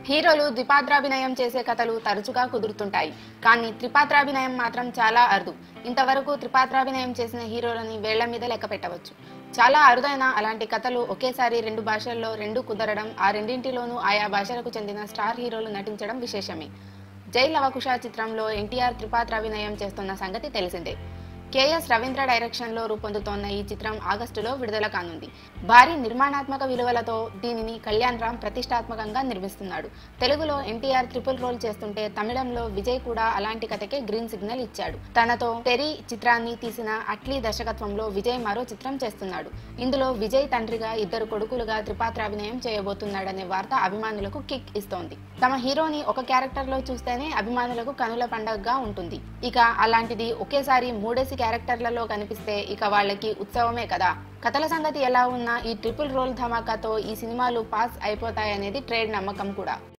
హీరోలు ద్విపాత్రాభినయం చేసే కథలు తరచుగా కుదురుతుంటాయి. కానీ త్రిపాత్రాభినయం మాత్రం చాలా అరుదు. ఇంతవరకు త్రిపాత్రాభినయం చేసిన హీరోలని వేళ్ల మీద లెక్క పెట్టవచ్చు. చాలా అరుదైన అలాంటి కథలు ఒకేసారి 2 భాషల్లో కుదరడం, ఆ రెండింటిలోనూ ఆయా భాషలకు చెందిన స్టార్ హీరోలు నటించడం విశేషమే. జై లవకుశ చిత్రంలో ఎన్టీఆర్ త్రిపాత్రాభినయం చేస్తున్న సంగతి తెలిసిందే. కెఎస్ రవీంద్ర డైరెక్షన్లో రూపొందుతోన్న ఈ చిత్రం ఆగస్టులో విడుదల కానుంది. భారీ నిర్మాణాత్మక విలువలతో దీనిని కళ్యాణ్ రామ్ ప్రతిష్టాత్మకంగా నిర్మిస్తున్నాడు. తెలుగులో ఎన్టీఆర్ ట్రిపుల్ రోల్ చేస్తుంటే తమిళంలో విజయ్ కూడా అలాంటి కథకే గ్రీన్ సిగ్నల్ ఇచ్చాడు. తనతో తెరి చిత్రాన్ని తీసిన అట్లీ దర్శకత్వంలో విజయ్ మరో చిత్రం చేస్తున్నాడు. ఇందులో విజయ్ తండ్రిగా 2 కొడుకులుగా త్రిపాత్రాభినయం చేయబోతున్నాడనే వార్త అభిమానులకు కిక్ ఇస్తోంది. తమ హీరోని ఒక క్యారెక్టర్లో చూస్తేనే అభిమానులకు కనుల పండగగా ఉంటుంది. ఇక అలాంటిది ఒకేసారి 3 క్యారెక్టర్లలో కనిపిస్తే ఇక వాళ్ళకి ఉత్సవమే కదా. కథల సంగతి ఎలా ఉన్నా ఈ ట్రిపుల్ రోల్ ధమాకాతో ఈ సినిమాలు పాస్ అయిపోతాయనేది ట్రేడ్ నమ్మకం కూడా.